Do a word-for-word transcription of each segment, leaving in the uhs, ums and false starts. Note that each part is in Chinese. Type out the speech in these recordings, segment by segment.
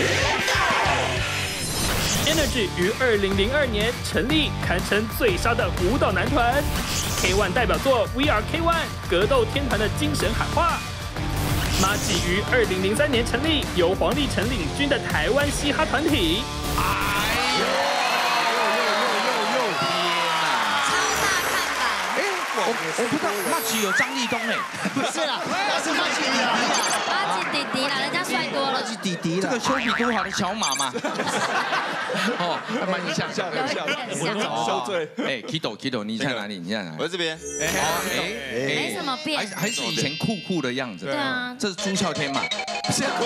Energy 于二零零二年成立，堪称最杀的舞蹈男团。K ONE 代表作 We Are K ONE， 格斗天团的精神喊话。马吉于二零零三年成立，由黄立成领军的台湾嘻哈团体。哎呦！ 我我不知道，马吉有张立东哎， 不是啦，那是马吉弟弟啊， 马吉弟弟啦，人家帅多了。 马吉弟弟，这个修比多好的小马嘛。哦，蛮像，像有点像。 受罪。哎 ，Kido Kido， 你在哪里？你在哪里？ 我在这边。 哎哎， 没什么变， 还还是以前酷酷的样子。 对啊， 这是朱孝天嘛？ 是坤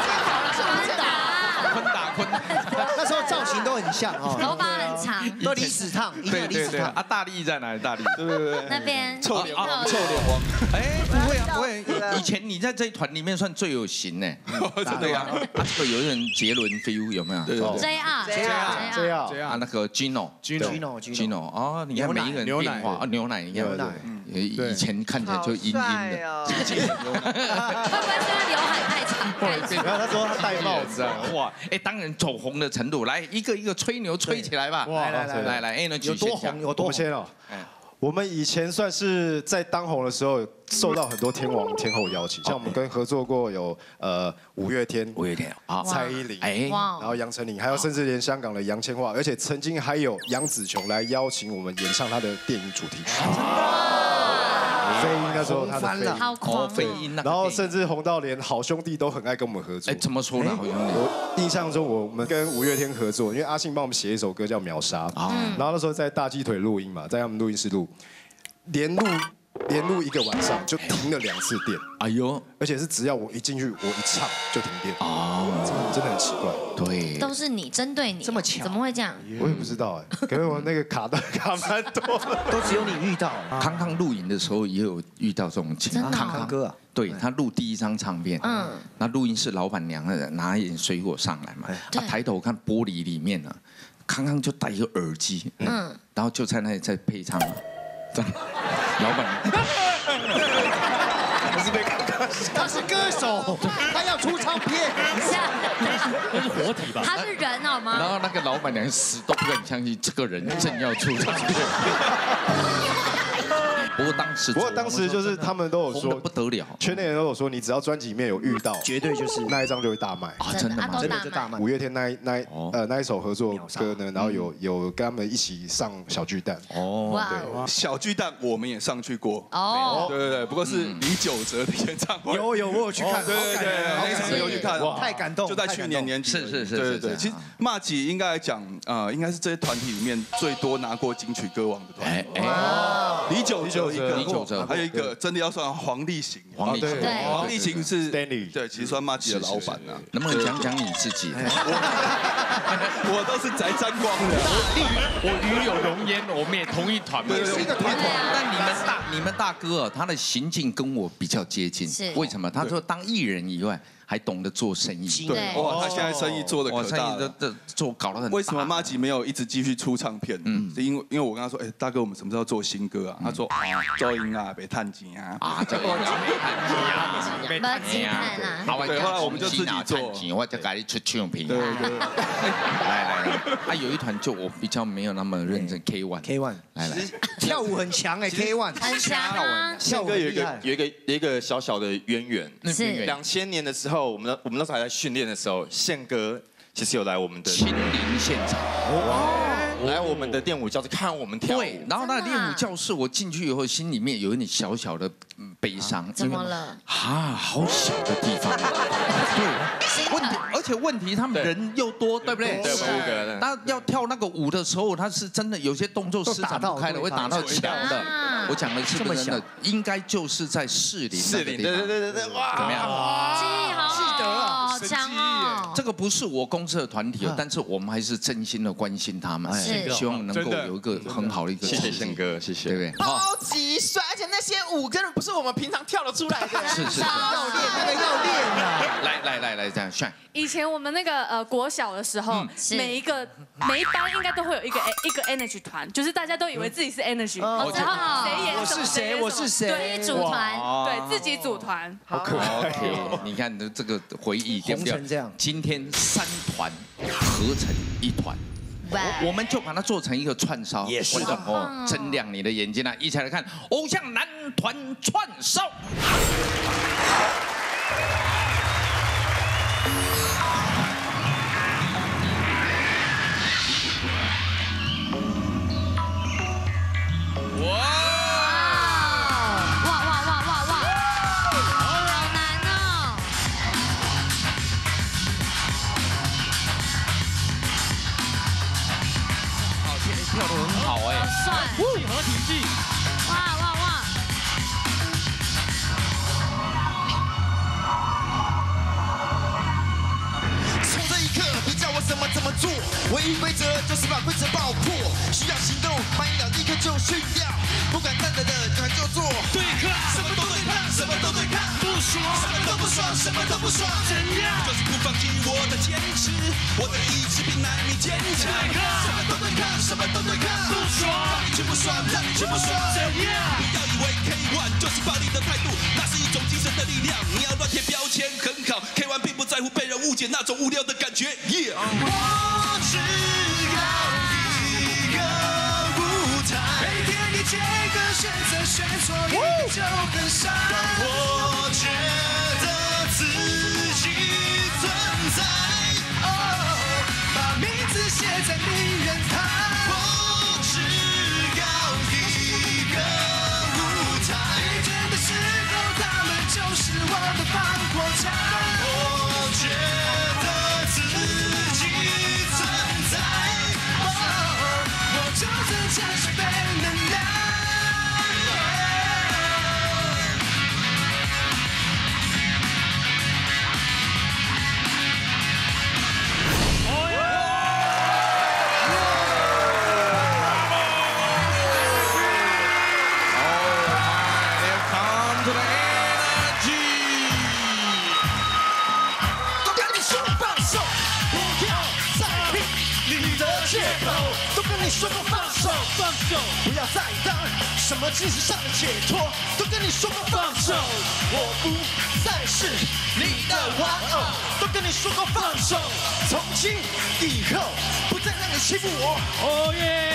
达， 坤达坤。 那时候造型都很像哦， 头发很长， 都李子烫， 对对对。啊，大力在哪里？大力。对对对。 那边臭脸王，臭脸王。 哎，不会啊，不会。以前你在这一团里面算最有型呢。真的呀。啊，这个有一人杰伦 feel 有没有？ 对对 J R J R J R 啊，那个 Gino Gino Gino 哦，你看每一个人变化啊，牛奶一样。 牛奶。 以前看起来就阴阴的。 会不会是因为刘海太长？ 然后他说他戴帽子啊， 哇，哎，当然走红的程度，来一个一个吹牛吹起来吧。 来来来来来，哎，那有多红有多红先哦。我们以前算是在当红的时候，受到很多天王天后邀请，像我们跟合作过有呃五月天、 五月天啊、 蔡依林， 哎， 然后杨丞琳，还有甚至连香港的杨千嬅，而且曾经还有杨紫琼来邀请我们演唱她的电影主题曲。飞鹰那时候他的飞鹰， 好狂， 飞鹰， 然后甚至红到连好兄弟都很爱跟我们合作。 哎，怎么说呢？好兄弟， 我印象中我们跟五月天合作，因为阿信帮我们写一首歌叫《秒杀》，然后那时候在大鸡腿录音嘛，在他们录音室录，连录连录一个晚上就停了两次电。哎呦，而且是只要我一进去，我一唱就停电。哦，真的很奇怪。 对， 都是你针对你， 这么巧， 怎么会这样？ 我也不知道哎，可是我那个卡的卡蛮多的， 都只有你遇到。 康康录影的时候也有遇到这种情况。 康康哥啊， 对他录第一张唱片，嗯，那录音室老板娘拿一点水果上来嘛，他抬头看玻璃里面呢，康康就戴一个耳机，嗯，然后就在那里在配唱，这样，老板娘。 不是被他是歌手，他要出唱片。 那是活体吧？ 他是人好吗？ 然后那个老板娘死都不敢相信，这个人正要出唱片。不过当时， 不过当时就是他们都有说不得了， 圈内人都有说，你只要专辑里面有遇到， 绝对就是那一张就会大卖啊！真的吗？ 真的就大卖。 五月天那一那呃那一首合作歌呢，然后有有跟他们一起上小巨蛋哦， 对， 小巨蛋我们也上去过哦，对对对，不过是李玖哲的演唱会， 有有我有去看， 对对对，那一场有去看， 太感动， 就在去年年底， 是是是， 对对对，其实马吉应该来讲啊，应该是这些团体里面最多拿过金曲歌王的团体，哎，李玖哲一个， 李玖哲。 还有一个真的要算黄立行， 黄立行， 黄立行是 Stanley， 对，其实算马吉的老板呐。 能不能讲讲你自己？ 我都是宅沾光的， 我与有容焉，我们也同一团嘛， 是一个团体。 但你们大你们大哥啊，他的行径跟我比较接近，为什么？他说当艺人以外。还懂得做生意， 对，哇，他现在生意做的可大了， 这做搞得很大。 为什么马吉没有一直继续出唱片？嗯，是因为因为我跟他说，哎，大哥，我们什么时候做新歌啊？他说啊，噪音啊，别探钱啊，啊，这个别探钱啊，别探钱啊。 好，对，后来我们就自己做， 我就给你出唱片。 对对。 来来来，啊，有一团就我比较没有那么认真 ，K ONE。 K ONE， 来来， 跳舞很强哎 ，K ONE 很强啊。 宪哥有一个有一个有一个小小的渊源， 是两千年的时候，我们我们那时候还在训练的时候，宪哥其实有来我们的亲临现场， 哦，来我们的练舞教室看我们跳舞。 对，然后那练舞教室，我进去以后，心里面有一点小小的悲伤。 怎么了？ 啊，好小的地方。对，问题，而且问题，他们人又多，对不对？ 对，五个人。 他要跳那个舞的时候，他是真的有些动作施展不开的，会打到墙的。我讲的是真的，应该就是在士林那个地方。 对对对对对，哇， 怎么样？ 记忆好好，好强哦。 这个不是我公司的团体，但是我们还是真心的关心他们，希望能够有一个很好的一个。 谢谢宪哥，谢谢， 对不对？ 超级帅而且那些舞根本不是我们平常跳得出来的。 是是是， 要练那个要练啊！ 来来来来，这样炫。 以前我们那个呃国小的时候，每一个每一班应该都会有一个一个 energy 团，就是大家都以为自己是 energy，然后谁演什么， 我是谁，我是谁， 对，组团，对自己组团， 好可爱。 你看这个回忆， 红成这样。 今天三团合成一团。我们就把它做成一个串烧， 也是哦，睁亮你的眼睛啊！一起来看偶像男团串烧。跳得很好哎， 好帅， 集合体技， 哇哇哇！ 从这一刻，你叫我怎么怎么做，唯一规则就是把规则爆破。需要行动，慢一秒立刻就训掉，不敢站着的敢就做。对抗，什么都对抗，什么都对抗，不爽，什么都不爽，什么都不爽，怎样？就是不放弃我的坚持，我的意志比难你坚强。什么都对抗，什么都对抗，不爽，让你去不爽，让你去不爽，怎样？不要以为 K 一 就是暴力的态度，那是一种精神的力量。你要乱贴标签很好 ，K 一 并不在乎被人误解那种无聊的感觉。Yeah， 我只要一个舞台，每天一千个选择，选错一个就很傻。让我觉得自己存在，哦，把名字写在名人堂。我只要一个舞台，遇见的时候他们就是我的防火墙。我觉得自己存在，哦，我就增加十倍能量。都跟你说过放手，放手，不要再当什么精神上的解脱。都跟你说过放手，我不再是你的玩偶。都跟你说过放手，从今以后不再让你欺负我。哦耶！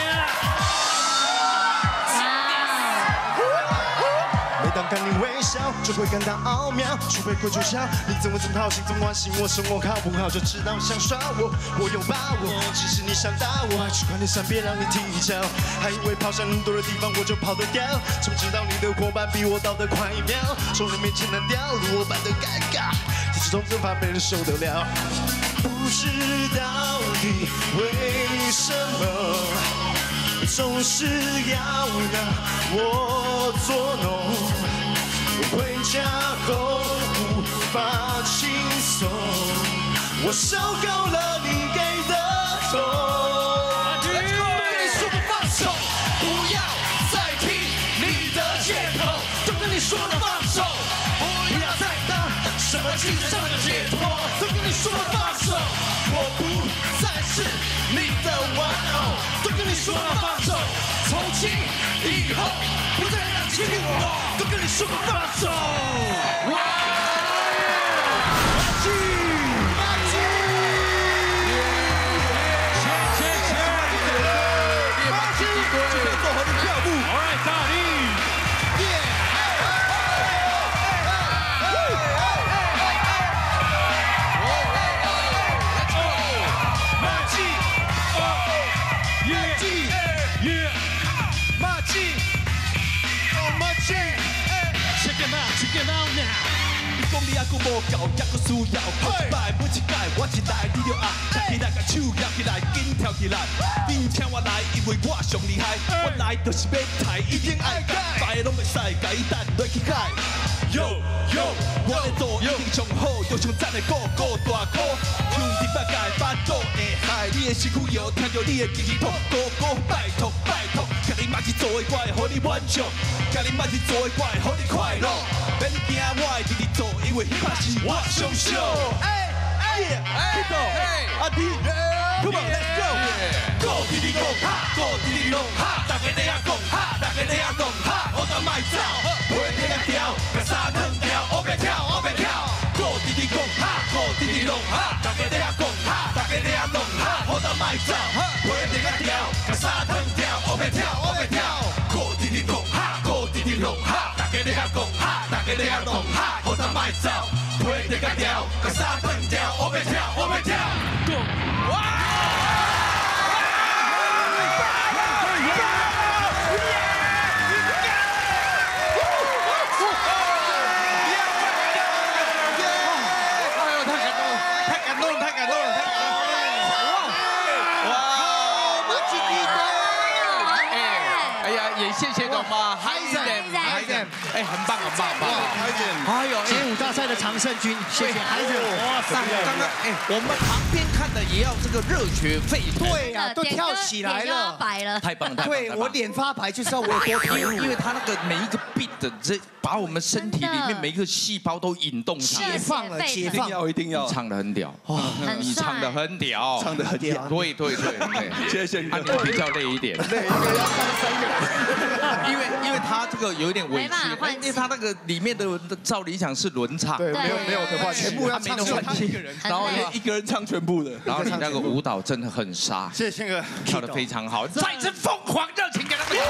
每当看你微笑，就会感到奥妙。储备过就笑，你怎么这么好心，怎么关心我生活好不好？就知道想耍我，我有把握。其实你想打我，还去快点闪，别让你踢脚。还以为跑向人多的地方我就跑得掉，怎么知道你的伙伴比我倒得快一秒？从人面前难掉落般的尴尬，这种真怕没人受得了。不知到底为什么？总是要让我作弄，回家后无法轻松，我受够了你给的痛。都跟你说过放手，不要再听你的借口。都跟你说了放手，不要再当什么精神上的解脱。都跟你说了放手，我不再是你的玩偶。都跟你说了放手，从今以后不再让你欺负我。都跟你说过放手。哇！马季，马季，切切切，马季，就可以做好你跳舞。All right， 大力，耶！马季，马季，耶！马季，哦马季。Check it out, check it out now。你讲你还佫无够，还佫需要，好一摆每一届，我一来你就爱，站起来，甲手举起来，紧跳起来。你请我来，因为我上厉害，我来就是要抬，一定爱改，白拢袂使，甲伊等落去改。Yo yo， 我来做一定上好，又上赞的个个大哥，唱伫八界巴肚会害，你的身躯摇，听着你的吉他痛，哥哥拜托拜托，甲你你嘛是做的我会予你满足，甲你嘛是做的我会予你快乐。免惊我会直直做，因为迄嘛是我上少。哎哎哎，阿弟 ，Come on let's go， go 直直讲哈 ，go 直直弄哈，大家在遐讲哈，大家在遐讲哈，我当卖走，陪你遐跳，甲沙汤跳，我别跳，我别跳 ，go 直直讲哈 ，go 直直弄哈，大家在遐讲哈，大家在遐讲哈，我当卖走，陪你遐跳，甲沙汤跳，我别跳，我别跳 ，go 直直讲哈 ，go 直直弄哈，大家在遐讲哈，大家在遐讲哈，我当卖走，陪你遐跳，甲沙汤跳，我别跳，我别跳 ，go， 哇！ 谢谢懂吗？嗨一点，嗨一点，哎，很棒，很棒，很棒！ 嗨一点， 哎呦， 街舞大赛的常胜军，谢谢嗨一点。哇塞，刚刚哎，我们旁边看的也要这个热血沸腾。 对呀，都跳起来了， 白了， 太棒了！ 对我脸发白，就知道我有多投入， 因为他那个每一个 beat 的这。 把我们身体里面每一个细胞都引动起来， 解放了，解放， 一定要一定要， 唱得很屌， 哇，你唱得很屌， 唱得很屌， 对对对对， 谢谢你， 啊，你比较累一点， 累一个要唱三个， 因为因为他这个有一点委屈，因为他那个里面的照理讲是轮唱， 对，没有没有的话，全部要唱他一个人， 然后一个人唱全部的， 然后你那个舞蹈真的很杀， 谢谢宪哥， 跳得非常好， 再次疯狂热情给他们掌声，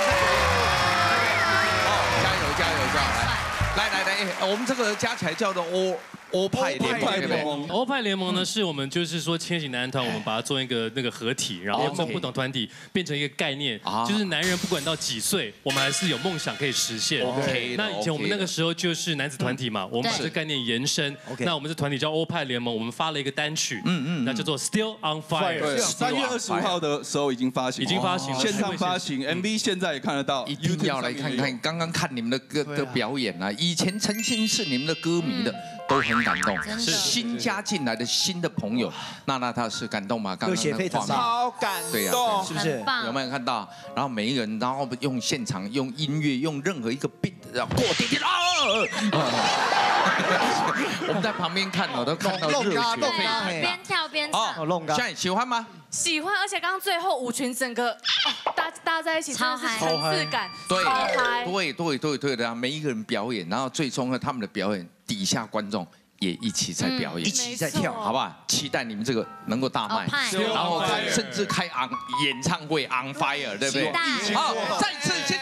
加油加油加油！ 来来来，我们这个加起来叫做欧欧派联盟。 欧派联盟呢，是我们就是说千禧男人团，我们把它做一个那个合体，然后从不同团体变成一个概念，就是男人不管到几岁，我们还是有梦想可以实现。 OK。 那以前我们那个时候就是男子团体嘛，我们把这个概念延伸。那我们这团体叫欧派联盟，我们发了一个单曲，嗯嗯，那叫做 Still on Fire。 三月二十五号的时候已经发行， 已经发行了， 线上发行 ，M V 现在也看得到， 一定要来看看。刚刚看你们的歌的表演啊，以前曾经是你们的歌迷的，都很感动。是新加进来的新的朋友，娜娜她是感动吗？刚刚那个画面， 超感动， 对呀， 是不是？ 有没有看到？然后每一个人，然后用现场用音乐，用任何一个 beat， 然后过滴滴啊！我们在旁边看哦，都看到热血沸腾， 边跳边唱。 哦，现在喜欢吗？ 喜欢，而且刚刚最后舞群整个搭搭在一起，真的是层次感， 对， 超嗨。 对对对对的，每一个人表演，然后最终呢，他们的表演底下观众。 也一起在表演， 一起在跳， 好不好？期待你们这个能够大卖，然后甚至开 on 演唱会 on fire， 对不对？好，再次谢